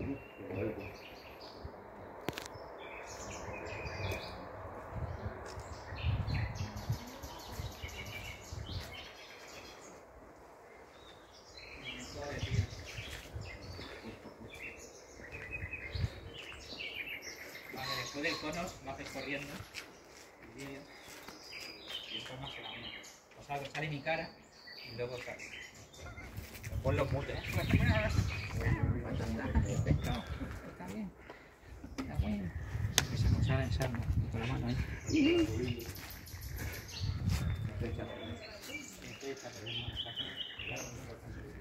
Después del cono lo haces corriendo el vídeo y el cono se la mía. O sea, sale mi cara y luego sale. Ponlo mute, ¿eh? Está bien. Está bueno. Esa cosa esa con la mano ahí. Estoy echando.